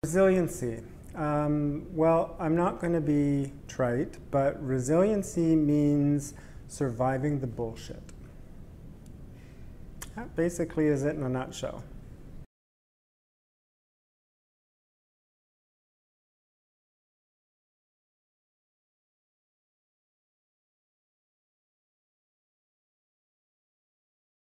Resiliency. Well, I'm not going to be trite, but resiliency means surviving the bullshit. That basically is it in a nutshell.